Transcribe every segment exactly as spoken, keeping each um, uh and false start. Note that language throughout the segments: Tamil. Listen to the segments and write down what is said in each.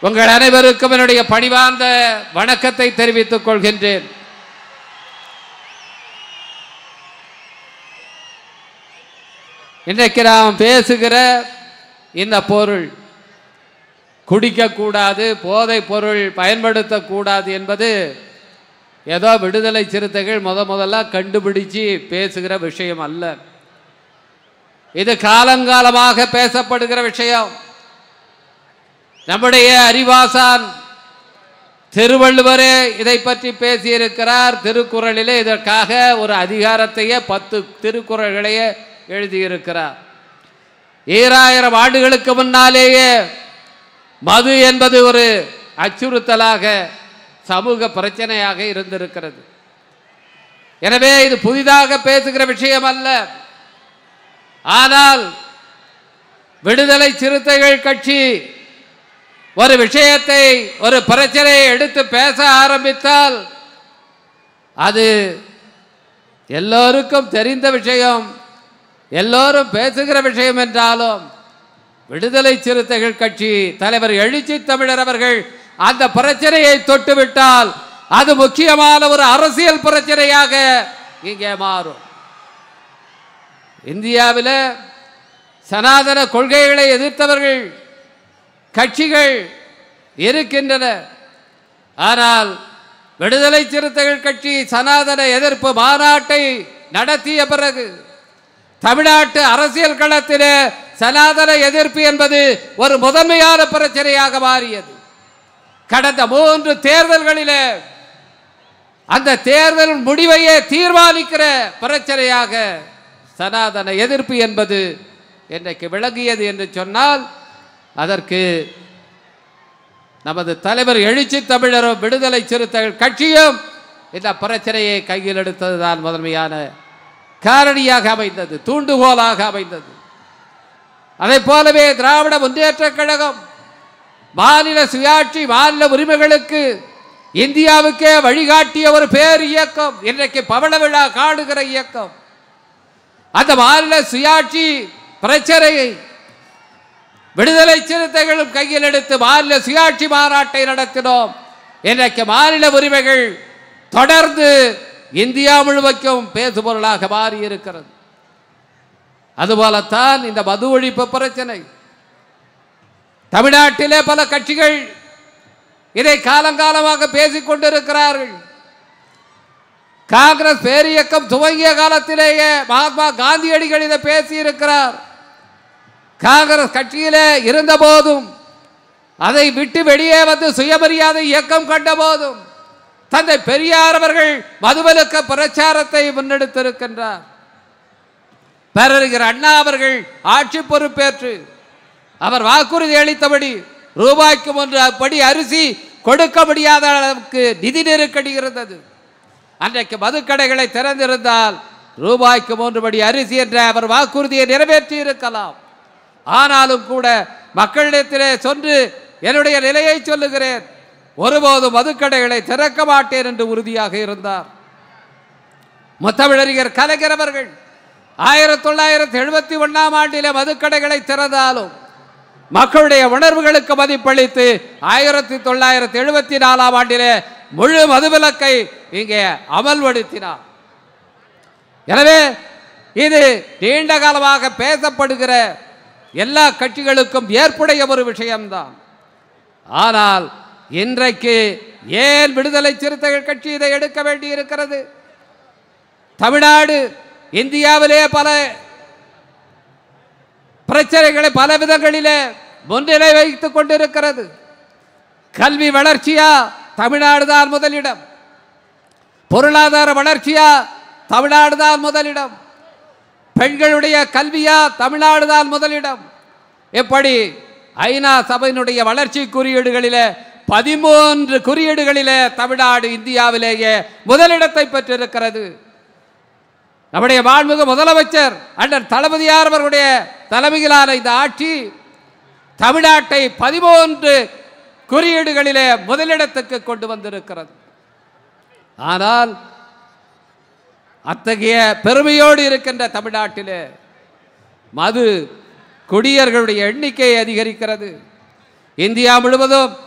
உங்கள் அனைவருக்கும் என்னுடைய பணிவார்ந்த வணக்கத்தை தெரிவித்துக் கொள்கின்றேன். இன்றைக்கு நாம் பேசுகிற இந்த பொருள் குடிக்கக்கூடாது, போதை பொருள் பயன்படுத்தக்கூடாது என்பது ஏதோ விடுதலை சிறுத்தைகள் முத முதல்ல கண்டுபிடிச்சு பேசுகிற விஷயம் அல்ல. இது காலங்காலமாக பேசப்படுகிற விஷயம். நம்முடைய அறிவாசான் திருவள்ளுவரே இதை பற்றி பேசியிருக்கிறார். திருக்குறளிலே இதற்காக ஒரு அதிகாரத்தையே பத்து திருக்குறள்களையே எழுதியிருக்கிறார். ஈராயிரம் ஆண்டுகளுக்கு முன்னாலேயே மது என்பது ஒரு அச்சுறுத்தலாக சமூக பிரச்சனையாக இருந்திருக்கிறது. எனவே இது புதிதாக பேசுகிற விஷயம் அல்ல. ஆனால் விடுதலை சிறுத்தைகள் கட்சி ஒரு விஷயத்தை, ஒரு பிரச்சனையை எடுத்து பேச ஆரம்பித்தால் அது எல்லோருக்கும் தெரிந்த விஷயம், எல்லோரும் பேசுகிற விஷயம் என்றாலும் விடுதலை சிறுத்தைகள் கட்சி தலைவர் எழுச்சி தமிழர் அவர்கள் அந்த பிரச்சனையை தொட்டுவிட்டால் அது முக்கியமான ஒரு அரசியல் பிரச்சனையாக இங்கே மாறும். இந்தியாவில் சனாதன கொள்கைகளை எதிர்த்தவர்கள் கட்சிகள் இருக்கின்றன. ஆனால் விடுதலை சிறுத்தைகள் கட்சி சனாதன எதிர்ப்பு மாநாட்டை நடத்திய பிறகு தமிழ்நாட்டு அரசியல் களத்திலே சனாதன எதிர்ப்பு என்பது ஒரு முதன்மையான பிரச்சனையாக மாறியது. கடந்த மூன்று தேர்தல்களிலே அந்த தேர்தல் முடிவையே தீர்மானிக்கிற பிரச்சனையாக சனாதன எதிர்ப்பு என்பது இன்றைக்கு விளங்கியது என்று சொன்னால் அதற்கு நமது தலைவர் எழுச்சி தமிழரும் விடுதலை சிறுத்தைகள் கட்சியும் இந்த பிரச்சனையை கையில் எடுத்ததுதான் முதன்மையான காரணியாக அமைந்தது, தூண்டுகோலாக அமைந்தது. அதை போலவே திராவிட முன்னேற்ற கழகம் மாநில சுயாட்சி, மாநில உரிமைகளுக்கு இந்தியாவுக்கே வழிகாட்டிய ஒரு பேர் இயக்கம், இன்றைக்கு பவள விழா காணுகிற இயக்கம். அந்த மாநில சுயாட்சி பிரச்சனையை விடுதலை சிறுத்தைகளும் கையில் எடுத்து மாநில சுயாட்சி மாநாட்டை நடத்தினோம். இன்றைக்கு மாநில உரிமைகள் தொடர்ந்து இந்தியா முழுவதும் பேசுபொருளாக மாறி இருக்கிறது. அதுபோலத்தான் இந்த மது ஒழிப்பு பிரச்சனை. தமிழ்நாட்டிலே பல கட்சிகள் இதை காலங்காலமாக பேசிக் கொண்டிருக்கிறார்கள். காங்கிரஸ் பேரியக்கம் துவங்கிய காலத்திலேயே மகாத்மா காந்தியடிகள் இதை பேசியிருக்கிறார். காங்கிரஸ் கட்சியிலே இருந்த போதும், அதை விட்டு வெளியே வந்து சுயமரியாதை இயக்கம் கண்ட போதும் தந்தை பெரியார் அவர்கள் மதுவிலக்கு பிரச்சாரத்தை முன்னெடுத்திருக்கின்றார். பேரறிஞர் அண்ணா அவர்கள் ஆட்சி பொறுப்பேற்று அவர் வாக்குறுதி அளித்தபடி ரூபாய்க்கு ஒன்று படி அரிசி கொடுக்க முடியாத அளவுக்கு நிதி நெருக்கடி இருந்தது. அன்றைக்கு மதுக்கடைகளை திறந்திருந்தால் ரூபாய்க்கு மூன்று படி அரிசி என்ற அவர் வாக்குறுதியை நிறைவேற்றி இருக்கலாம். ஆனாலும் கூட மக்களிடத்திலே சென்று என்னுடைய நிலையை சொல்லுகிறேன், ஒருபோதும் மதுக்கடைகளை திறக்க மாட்டேன் என்று உறுதியாக இருந்தார். முத்தமிழறிஞர் கலைஞர் அவர்கள் ஆயிரத்தி தொள்ளாயிரத்தி எழுபத்தி ஒன்னாம் ஆண்டிலே மதுக்கடைகளை திறந்தாலும் மக்களுடைய உணர்வுகளுக்கு மதிப்பளித்து ஆயிரத்தி தொள்ளாயிரத்தி எழுபத்தி நாலாம் ஆண்டிலே முழு மதுவிலக்கை இங்கே அமல்படுத்தினார். எனவே இது நீண்ட காலமாக பேசப்படுகிற எல்லா கட்சிகளுக்கும் ஏற்புடைய ஒரு விஷயம்தான். ஆனால் இன்றைக்கு ஏன் விடுதலை சிறுத்தைகள் கட்சி இதை எடுக்க வேண்டி இருக்கிறது? தமிழ்நாடு இந்தியாவிலே பல பிரச்சனைகளை பல விதங்களிலே முன்னிலை வைத்துக் கொண்டிருக்கிறது. கல்வி வளர்ச்சியா தமிழ்நாடு தான் முதலிடம், பொருளாதார வளர்ச்சியா தமிழ்நாடு தான் முதலிடம், பெண்களுடைய கல்வியா தமிழ்நாடு தான் முதலிடம். எப்படி ஐநா சபையினுடைய வளர்ச்சி குறியீடுகளிலே பதிமூன்று குறியீடுகளிலே தமிழ்நாடு இந்தியாவிலேயே முதலிடத்தை பெற்றிருக்கிறது. நம்முடைய மாண்புமிகு முதலமைச்சர் அண்ணன் தளபதியார் அவர்களுடைய தலைமையிலான இந்த ஆட்சி தமிழ்நாட்டை பதிமூன்று குறியீடுகளிலே முதலிடத்துக்கு கொண்டு வந்திருக்கிறது. ஆனால் அத்தகைய பெருமையோடு இருக்கின்ற தமிழ்நாட்டிலே மது குடியர்களுடைய எண்ணிக்கை அதிகரிக்கிறது. இந்தியா முழுவதும்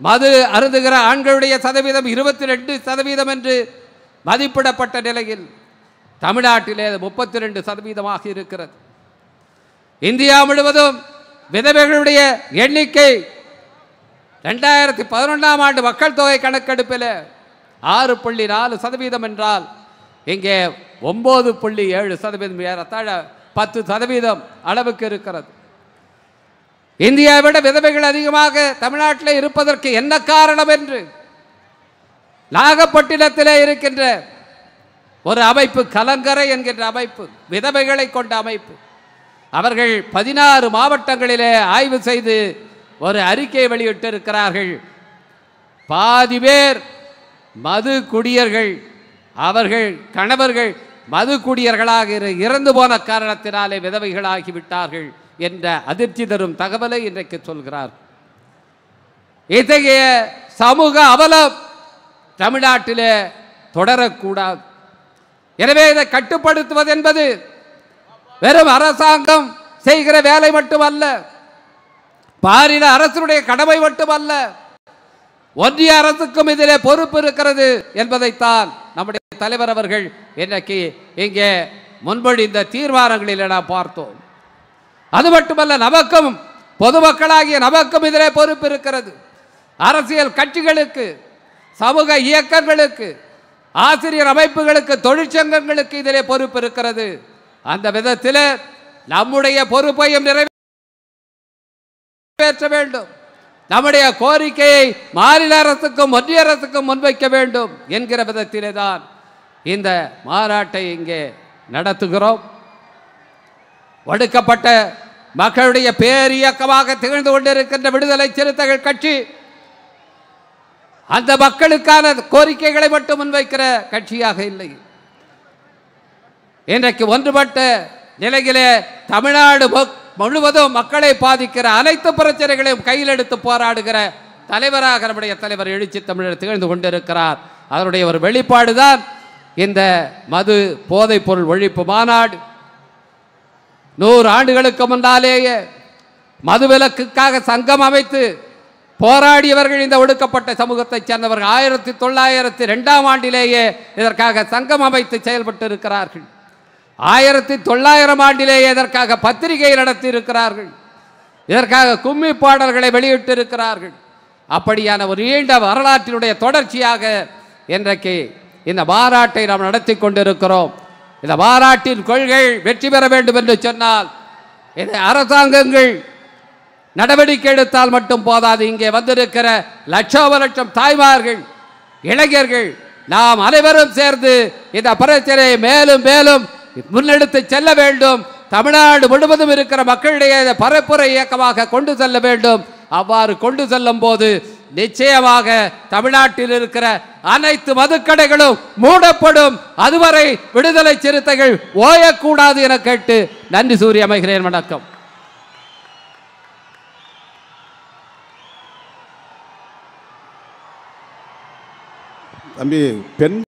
மது அருந்துகிற ஆண்களுடைய சதவீதம் இருபத்தி ரெண்டு சதவீதம் என்று மதிப்பிடப்பட்ட நிலையில் தமிழ்நாட்டிலே முப்பத்தி ரெண்டு சதவீதமாக இருக்கிறது. இந்தியா முழுவதும் விதவைகளுடைய எண்ணிக்கை ரெண்டாயிரத்தி பதினொன்றாம் ஆண்டு மக்கள் தொகை கணக்கெடுப்பில் ஆறு புள்ளி நாலு சதவீதம் என்றால் இங்கே ஒன்பது புள்ளி ஏழு சதவீதம் ஏறத்தாழ பத்து சதவீதம் அளவுக்கு இருக்கிறது. இந்தியாவை விட விதவைகள் அதிகமாக தமிழ்நாட்டில் இருப்பதற்கு என்ன காரணம் என்று நாகப்பட்டினத்திலே இருக்கின்ற ஒரு அமைப்பு, கலங்கரை என்கின்ற அமைப்பு, விதவைகளை கொண்ட அமைப்பு, அவர்கள் பதினாறு மாவட்டங்களிலே ஆய்வு செய்து ஒரு அறிக்கை வெளியிட்டு இருக்கிறார்கள். பாதி பேர் மது குடியர்கள், அவர்கள் கணவர்கள் மது குடியர்களாக இறந்து போன காரணத்தினாலே விதவைகளாகிவிட்டார்கள் என்ற அதிர்ச்சி தரும் தகவலை இன்றைக்கு சொல்கிறார். இத்தகைய சமூக அவலம் தமிழ்நாட்டிலே தொடரக்கூடாது. எனவே இதை கட்டுப்படுத்துவது என்பது வெறும் அரசாங்கம் செய்கிற வேலை மட்டுமல்ல, மாநில அரசுடைய கடமை மட்டுமல்ல, ஒன்றிய அரசுக்கும் இதிலே பொறுப்பு இருக்கிறது என்பதைத்தான் நம்முடைய தலைவர் அவர்கள் இன்றைக்கு இங்கே முன்மொழிந்த தீர்மானங்களில் நாம் பார்த்தோம். அது மட்டுமல்ல, நமக்கும் பொதுமக்களாகிய நமக்கும் இதிலே பொறுப்பு இருக்கிறது. அரசியல் கட்சிகளுக்கு, சமூக இயக்கங்களுக்கு, ஆசிரியர் அமைப்புகளுக்கு, தொழிற்சங்கங்களுக்கு இதிலே பொறுப்பு இருக்கிறது. அந்த விதத்தில் நம்முடைய பொறுப்பையும் நிறைவேற்ற வேண்டும். நம்முடைய கோரிக்கையை மாநில அரசுக்கும் ஒன்றிய அரசுக்கும் முன்வைக்க வேண்டும் என்கிற விதத்திலே தான் இந்த மாநாட்டை இங்கே நடத்துகிறோம். ஒடுக்கப்பட்ட மக்களுடைய பேரியக்கமாக திகழ்ந்து கொண்டிருக்கின்ற விடுதலை சிறுத்தைகள் கட்சி அந்த மக்களுக்கான கோரிக்கைகளை மட்டும் முன்வைக்கிற கட்சியாக இல்லை. இன்றைக்கு ஒன்றுபட்ட நிலையிலே தமிழ்நாடு முழுவதும் மக்களை பாதிக்கிற அனைத்து பிரச்சனைகளையும் கையில் எடுத்து போராடுகிற தலைவராக நம்முடைய தலைவர் எழுச்சி தமிழர் திகழ்ந்து கொண்டிருக்கிறார். அதனுடைய ஒரு வெளிப்பாடுதான் இந்த மது போதைப் பொருள் ஒழிப்பு மாநாடு. நூறு ஆண்டுகளுக்கு முன்னாலேயே மதுவிலக்குக்காக சங்கம் அமைத்து போராடியவர்கள் இந்த ஒடுக்கப்பட்ட சமூகத்தைச் சேர்ந்தவர்கள் ஆயிரத்தி தொள்ளாயிரத்தி ரெண்டாம் ஆண்டிலேயே இதற்காக சங்கம் அமைத்து செயல்பட்டு இருக்கிறார்கள். ஆயிரத்தி தொள்ளாயிரம் ஆண்டிலேயே இதற்காக பத்திரிகை நடத்தி இருக்கிறார்கள். இதற்காக கும்மி பாடல்களை வெளியிட்டு இருக்கிறார்கள். அப்படியான ஒரு நீண்ட வரலாற்றினுடைய தொடர்ச்சியாக இன்றைக்கு இந்த மாநாட்டை நாம் நடத்தி கொண்டிருக்கிறோம். இந்த மாநாட்டின் கொள்கை வெற்றி பெற வேண்டும் என்று சொன்னால் இதை அரசாங்கங்கள் நடவடிக்கை எடுத்தால் மட்டும் போதாது. இங்கே வந்திருக்கிற லட்சோப லட்சம் தாய்மார்கள், இளைஞர்கள், நாம் அனைவரும் சேர்ந்து இந்த பிரச்சனையை மேலும் மேலும் முன்னெடுத்து செல்ல வேண்டும். தமிழ்நாடு முழுவதும் இருக்கிற மக்களிடையே பரப்புரை இயக்கமாக கொண்டு செல்ல வேண்டும். அவ்வாறு கொண்டு செல்லும் போது நிச்சயமாக தமிழ்நாட்டில் இருக்கிற அனைத்து மதுக்கடைகளும் மூடப்படும். அதுவரை விடுதலை சிறுத்தைகள் ஓயக்கூடாது என கேட்டு நன்றி கூறி அமைகிறேன். வணக்கம். தம்பி, பெண்